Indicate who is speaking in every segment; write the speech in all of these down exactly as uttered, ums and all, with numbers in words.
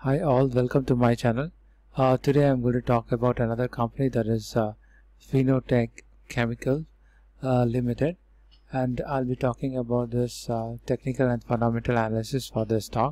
Speaker 1: Hi all, welcome to my channel. Uh, today I'm going to talk about another company, that is uh, Phenotech Chemical uh, Limited, and I'll be talking about this uh, technical and fundamental analysis for the stock.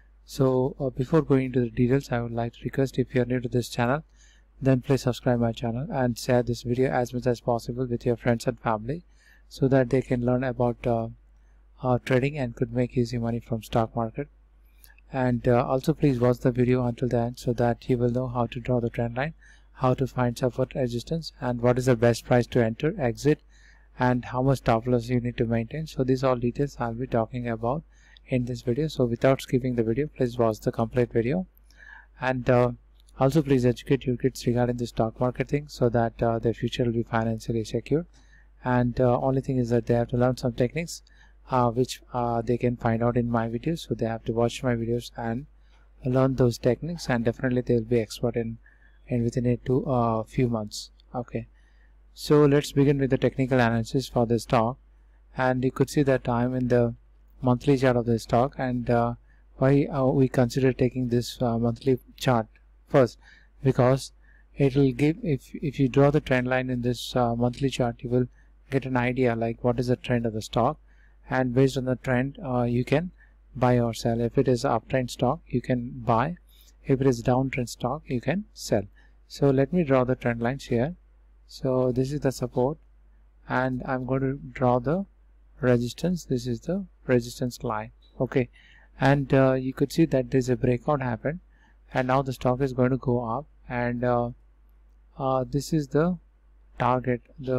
Speaker 1: So uh, before going into the details, I would like to request, if you are new to this channel, then please subscribe my channel and share this video as much as possible with your friends and family, so that they can learn about uh, uh, trading and could make easy money from stock market. And uh, also please watch the video until the end, so that you will know how to draw the trend line, how to find support, resistance, and what is the best price to enter, exit, and how much stop loss you need to maintain. So these all details I'll be talking about in this video. So without skipping the video, please watch the complete video. And uh, also please educate your kids regarding the stock market thing, so that uh, their future will be financially secure. And uh, only thing is that they have to learn some techniques Uh, which uh, they can find out in my videos. So they have to watch my videos and learn those techniques, and definitely they will be expert in, in within a two uh, few months. Okay, so let's begin with the technical analysis for the stock. And you could see that I'm in the monthly chart of the stock. And uh, why uh, we consider taking this uh, monthly chart first, because it will give, if, if you draw the trend line in this uh, monthly chart, you will get an idea like what is the trend of the stock. And based on the trend, uh, you can buy or sell. If it is uptrend stock, you can buy. If it is downtrend stock, you can sell. So let me draw the trend lines here. So this is the support, and I'm going to draw the resistance. This is the resistance line. Okay, and uh, you could see that there's a breakout happened, and now the stock is going to go up. And uh, uh, this is the target. The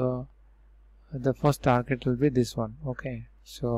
Speaker 1: the first target will be this one. Okay, so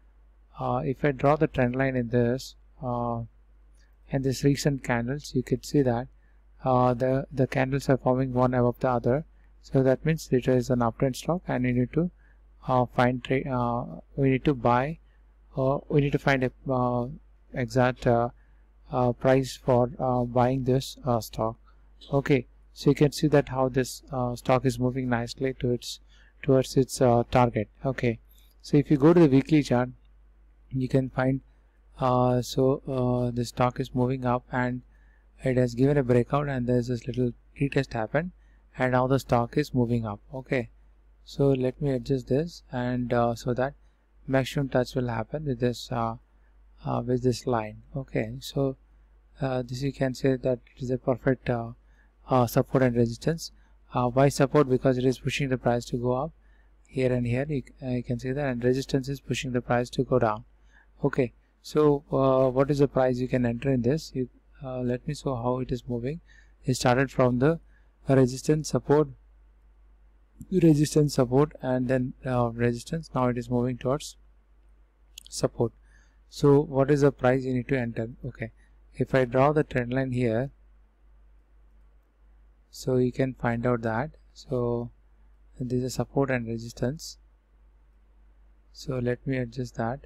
Speaker 1: uh, if I draw the trend line in this uh, and this recent candles, you can see that uh, the the candles are forming one above the other. So that means it is an uptrend stock, and we need to uh, find trade uh, we need to buy uh, we need to find a uh, exact uh, uh, price for uh, buying this uh, stock. Okay, so you can see that how this uh, stock is moving nicely to its towards its uh, target. Okay, so if you go to the weekly chart, you can find uh, so uh, the stock is moving up, and it has given a breakout, and there's this little retest happened, and now the stock is moving up. Okay, so let me adjust this, and uh, so that maximum touch will happen with this uh, uh, with this line. Okay, so uh, this you can say that it is a perfect uh, uh, support and resistance. Uh, why support? Because it is pushing the price to go up here and here. You, uh, you can see that, and resistance is pushing the price to go down. Okay, so uh, what is the price you can enter in this? You, uh, let me show how it is moving. It started from the resistance, support, resistance, support, and then uh, resistance. Now it is moving towards support. So what is the price you need to enter? Okay, if I draw the trend line here, so you can find out that so this is support and resistance. So let me adjust that.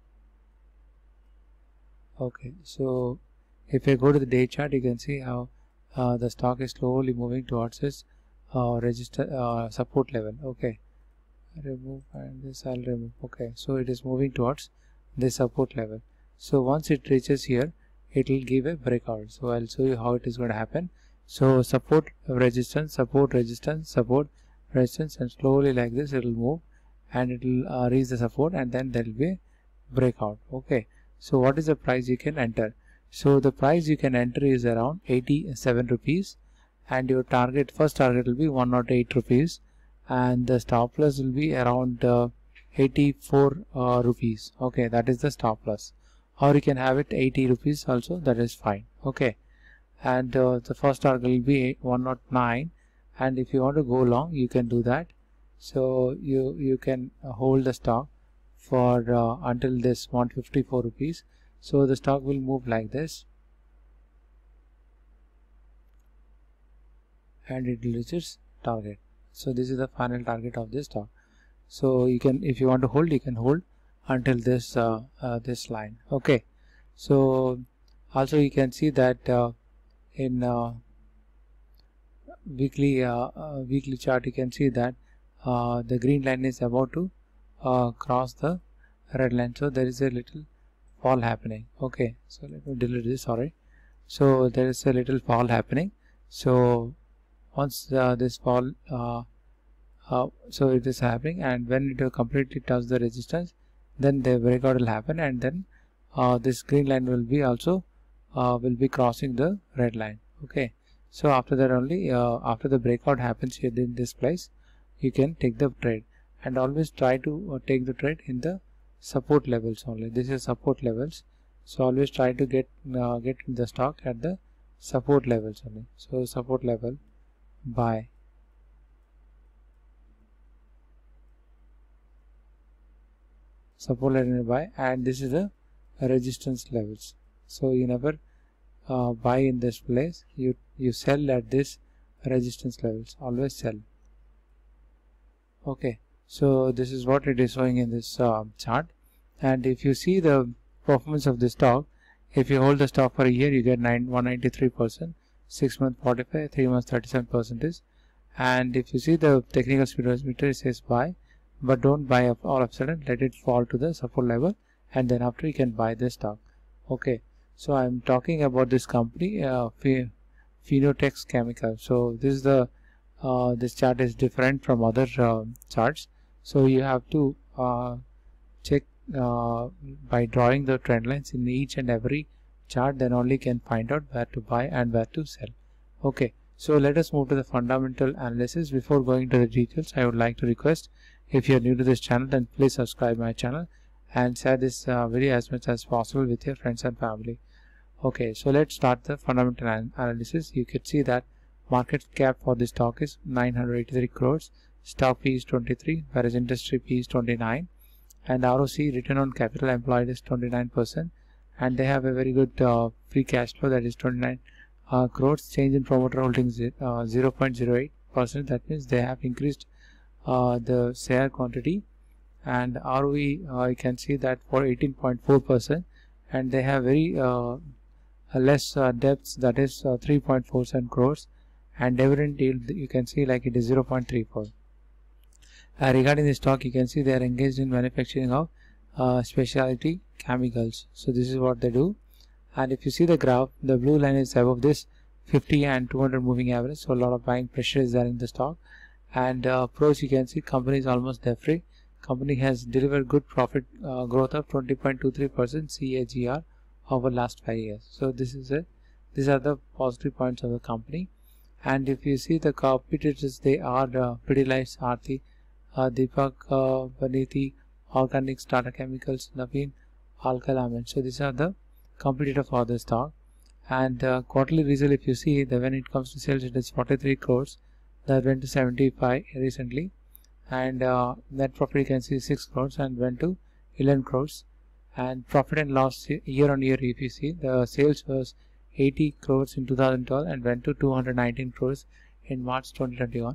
Speaker 1: Okay, so if I go to the day chart, you can see how uh, the stock is slowly moving towards its uh, register uh, support level. Okay, remove, and this I'll remove. Okay, so it is moving towards this support level. So once it reaches here, it will give a breakout. So I'll show you how it is going to happen. So support, resistance, support, resistance, support, resistance, and slowly like this it will move, and it will uh, reach the support, and then there will be a breakout. Okay, so what is the price you can enter? So the price you can enter is around eighty-seven rupees, and your target, first target will be one hundred eight rupees, and the stop loss will be around uh, eighty-four uh, rupees. Okay, that is the stop loss, or you can have it eighty rupees also, that is fine. Okay, and uh, the first target will be one hundred nine, and if you want to go long, you can do that. So you you can hold the stock for uh, until this one hundred fifty-four rupees. So the stock will move like this, and it will reach its target. So this is the final target of this stock. So you can, if you want to hold, you can hold until this uh, uh, this line. Okay, so also you can see that uh, in uh, weekly uh, uh, weekly chart, you can see that uh, the green line is about to uh, cross the red line, so there is a little fall happening. Okay, so let me delete this. Sorry, so there is a little fall happening. So once uh, this fall uh, uh, so it is happening, and when it will completely touch the resistance, then the breakout will happen, and then uh, this green line will be also uh, will be crossing the red line. Okay, so after that only uh, after the breakout happens here in this place, you can take the trade, and always try to uh, take the trade in the support levels only. This is support levels, so always try to get uh, get the stock at the support levels only. So support level, buy, support level buy, and this is the resistance levels. So you never uh, buy in this place, you you sell at this resistance levels, always sell. Okay, so this is what it is showing in this uh, chart. And if you see the performance of the stock, if you hold the stock for a year, you get nine one ninety-three percent, six months forty-five, three months thirty-seven percent. And if you see the technical speedometer, it says buy, but don't buy up all of a sudden, let it fall to the support level, and then after you can buy the stock. Okay, so I'm talking about this company, uh, Phenotech Chemical. So this is the uh, this chart is different from other uh, charts, so you have to uh, check uh, by drawing the trend lines in each and every chart, then only can find out where to buy and where to sell. Okay, so let us move to the fundamental analysis. Before going to the details, I would like to request, if you are new to this channel, then please subscribe my channel and share this uh, video as much as possible with your friends and family. Okay, so let's start the fundamental an analysis. You can see that market cap for this stock is nine hundred eighty-three crores, stock P is twenty-three, whereas industry P is twenty-nine, and R O C, return on capital employed, is twenty-nine percent, and they have a very good uh, free cash flow, that is twenty-nine uh, crores. Change in promoter holdings uh, zero point zero eight percent, that means they have increased uh, the share quantity. And R O E, uh, you can see that for eighteen point four percent, and they have very uh, less uh, debts, that is uh, three point four seven crores, and dividend yield you can see like it is zero point three four. Uh, regarding the stock, you can see they are engaged in manufacturing of uh, specialty chemicals. So this is what they do. And if you see the graph, the blue line is above this fifty and two hundred moving average, so a lot of buying pressure is there in the stock. And uh, pros, you can see company is almost debt free. Company has delivered good profit uh, growth of twenty point two three percent C A G R over last five years. So this is it. These are the positive points of the company. And if you see the competitors, they are uh, Pidilite, Aarti, uh, Deepak, uh, Vaniti, Organics, Tata Chemicals, Naveen, Alkyl. So these are the competitor for the stock. And uh, quarterly result, if you see, the when it comes to sales, it is forty-three crores, that went to seventy-five recently. And uh, net profit, you can see six crores and went to eleven crores. And profit and loss year on year, if you see, the sales was eighty crores in two thousand twelve and went to two hundred nineteen crores in March twenty twenty-one.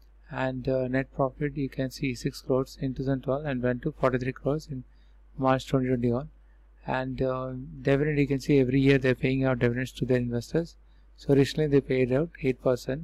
Speaker 1: And uh, net profit, you can see six crores in two thousand twelve and went to forty-three crores in March twenty twenty-one. And uh, dividend, you can see every year they're paying out dividends to their investors. So recently they paid out eight percent.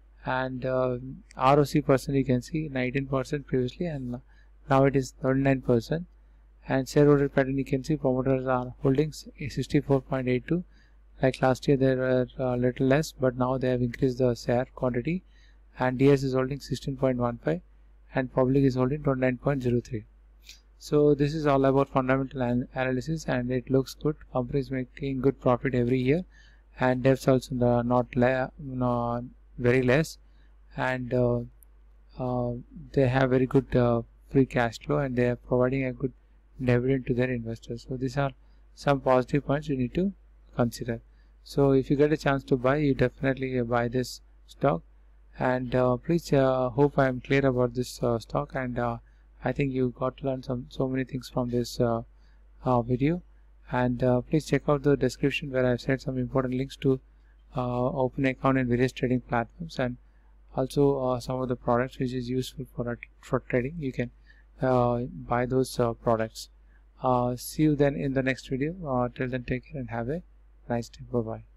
Speaker 1: And uh, R O C percent, you can see nineteen percent previously, and now it is thirty-nine percent. And shareholder pattern, you can see promoters are holdings sixty-four point eight two. Like last year they were a little less, but now they have increased the share quantity. And D S is holding sixteen point one five, and public is holding twenty-nine point zero three. So this is all about fundamental an analysis, and it looks good. Company is making good profit every year, and debts also the not no, very less, and uh, uh, they have very good uh, free cash flow, and they are providing a good dividend to their investors. So these are some positive points you need to consider. So if you get a chance to buy, you definitely uh, buy this stock. And uh, please uh, hope I am clear about this uh, stock, and uh, I think you got to learn some so many things from this uh, uh, video. And uh, please check out the description where I have said some important links to uh, open account in various trading platforms, and also uh, some of the products which is useful for, for trading. You can uh, buy those uh, products. Uh, see you then in the next video. Uh, till then, take care and have a nice day. Bye bye.